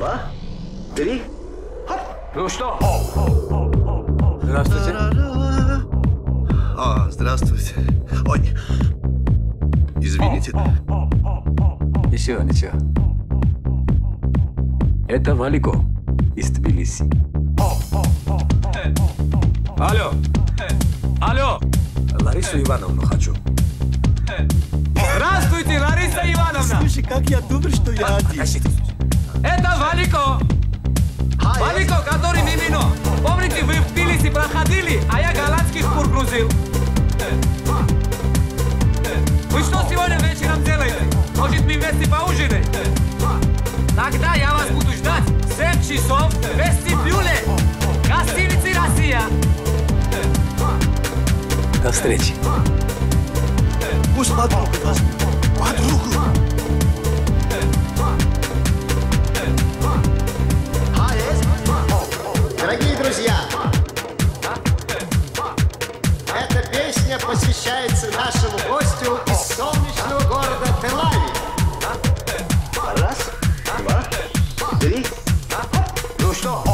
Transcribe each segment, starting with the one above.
два, три. Хоп. Ну что? Здравствуйте. О, здравствуйте. Ой, извините. Ничего, ничего. Это Валико из Тбилиси. Алло. Алло. Ларису Ивановну хочу. Здравствуйте, Лариса Ивановна! Слушай, как я думал, что я один. Это Валико! Валико, который Мимино. Помните, вы в Тбилиси проходили, а я голландских кур грузил. Вы что сегодня вечером делаете? Может, мы вместе поужинаем? Тогда я вас буду ждать в 7 часов в вестибюле. Гостиницы «Россия». До встречи. Пусть подругу возьму. Подругу. Дорогие друзья, эта песня посвящается нашему гостю из солнечного города Тель-Авив. Раз, два, три. Ну что?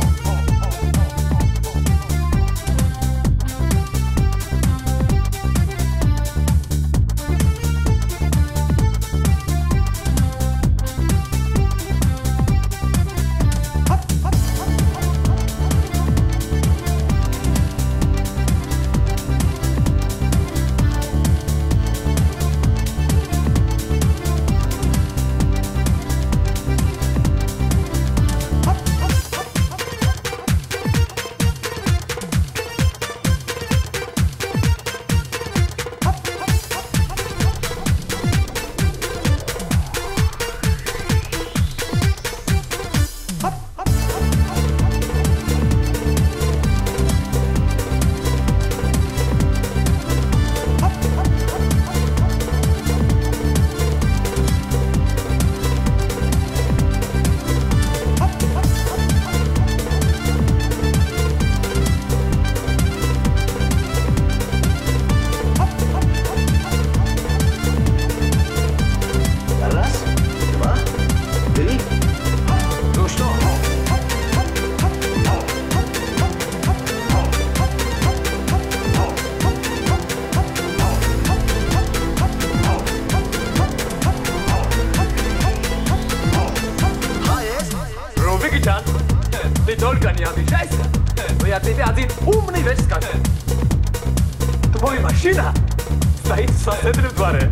Ты только не обижайся, но я тебе один умный вещь скажу. Твоя машина стоит в соседнем дворе.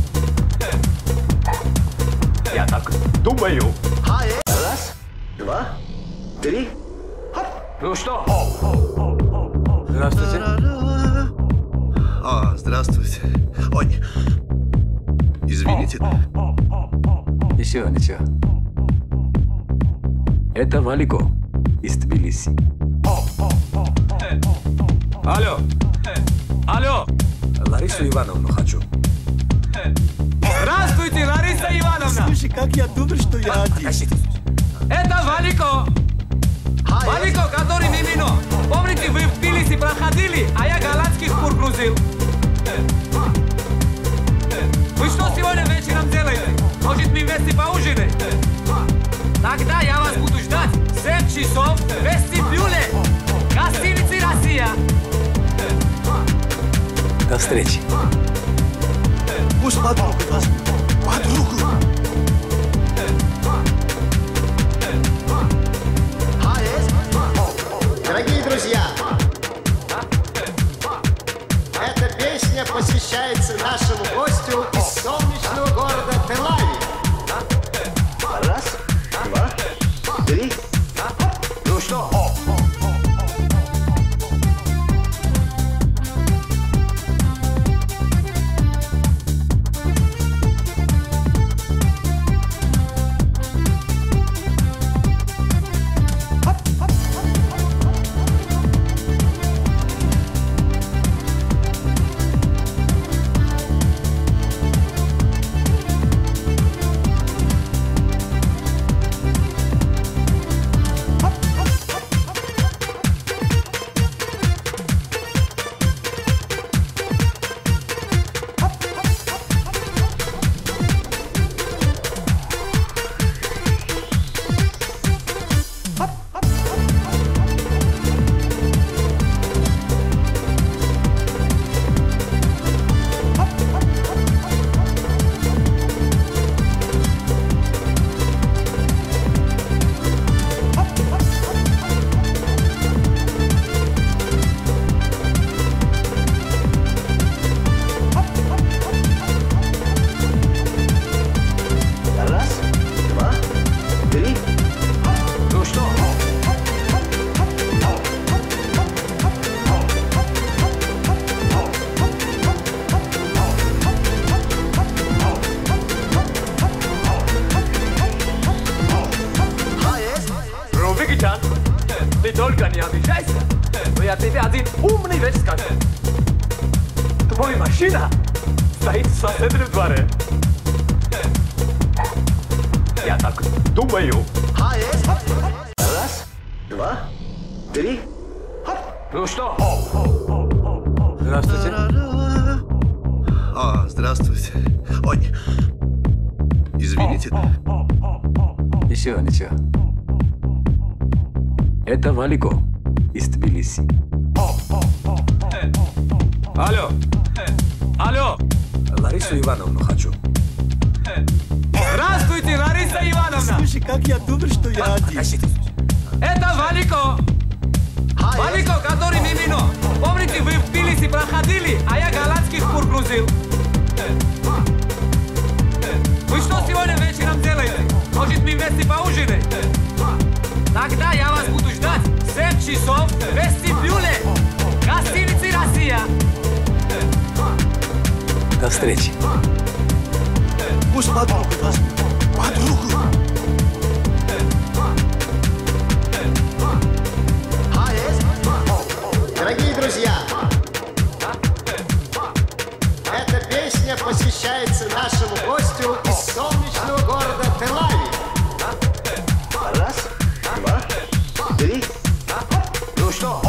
Я так думаю. Раз, два, три. Хоп. Ну что? Здравствуйте. О, здравствуйте. Ой, извините. Ничего, ничего. Это Валико из Тбилиси. Алло. Алло. Ларису Ивановну хочу. Здравствуйте, Лариса Ивановна! Слушай, как я думал, что я один. Это Валико! Валико, который Мимино. Помните, вы в Тбилиси проходили, а я голландских кур грузил. Вы что сегодня вечером делаете? Может, мы вместе поужинаем? Тогда я вас буду ждать в 7 часов в вестибюле. Гостиницы «Россия». До встречи. Пусть подругу возьму. Подругу. Дорогие друзья, эта песня посвящается нашему гостю из солнечного города Тель-Авив. Раз, два, три. Ну что? скажет. Твой машина стоит в соседнем дворе. Я так думаю. Раз, два, три. Ну что? Здравствуйте. Здравствуйте. Ой, извините. Ничего. Это Валико из Тбилиси. Алло. Ларису Ивановну хочу. Здравствуйте, Лариса Ивановна. Слушай, как я добр, что я один. Это Валико. Валико, который мимино. Помните, вы в Тбилиси проходили, а я голландских кур грузил. Вы что сегодня вечером делаете? Может, мы вместе поужинаем? Тогда я вас буду ждать в 7 часов в вестибюле гостиницы «Россия». До встречи. Пусть подругу возьму. Подругу. Дорогие друзья, эта песня посвящается нашему гостю из солнечного города Тель-Авив. Раз, два, три. Ну что?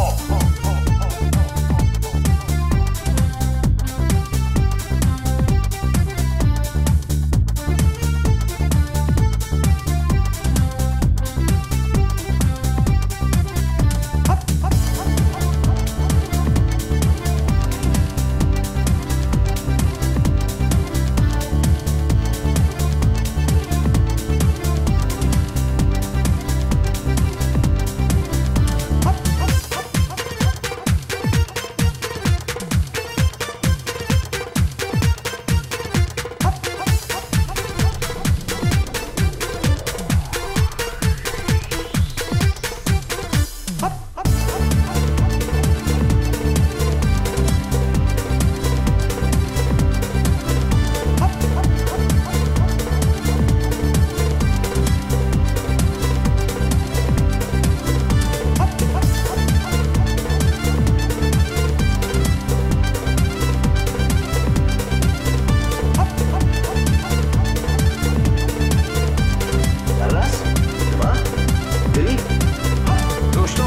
Раз, два, три. Ну что?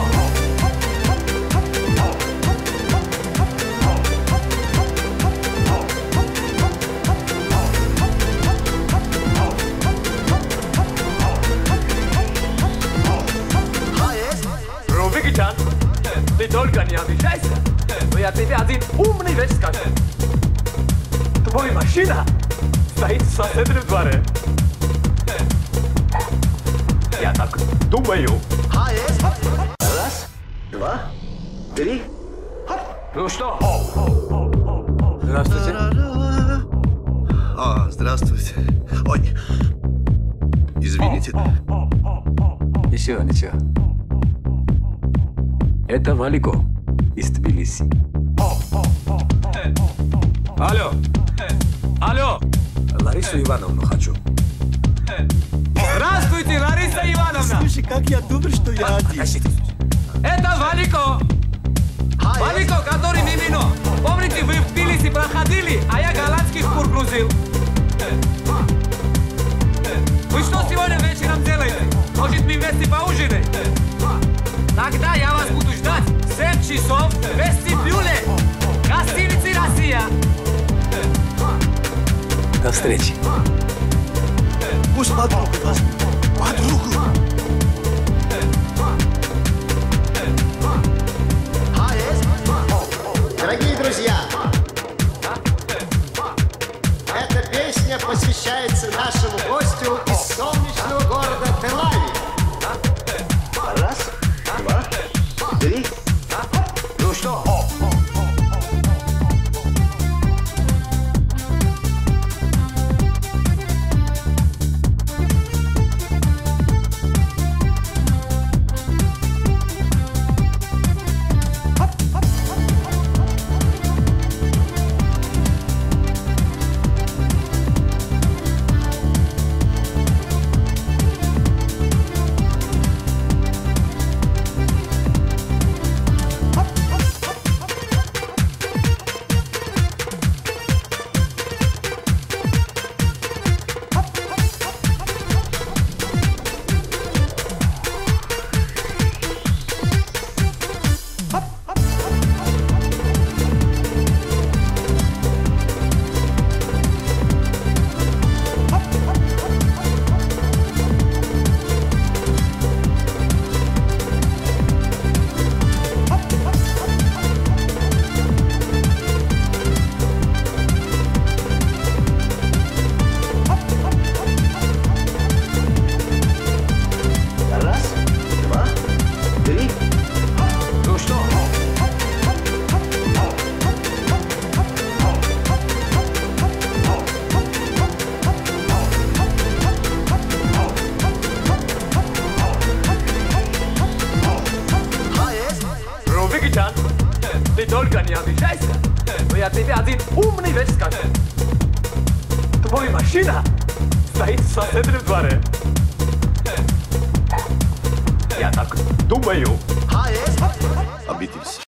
Рубикичан, ты только не обижайся, но я тебе один умный вещь скажу. Твой машина стоит в соседнем дворе. Я так думаю. Раз, два, три. Ну что? Здравствуйте. Здравствуйте. Ой, извините. Ничего. Это Валико из Тбилиси. Алло. Ларису Ивановну хочу. Здравствуйте, Лариса Ивановна. Слушай, как я добр, что я один. Это Валико. Валико, который мимино. Помните, вы в Тбилиси проходили, а я голландских кур грузил. Вы что сегодня вечером делаете? Может, мы вместе поужинаем? Тогда я вас буду ждать в 7 часов в вестибюле гостиницы «Россия». До встречи. Пусть подругу возьму. Подругу. Дорогие друзья, эта песня посвящается нашему гостю из солнечного города Тель-Авив. Раз, два, три. Ну что? Evo i mašina! Стоит со седри в dvore. Ja tako думаю. Обидим се.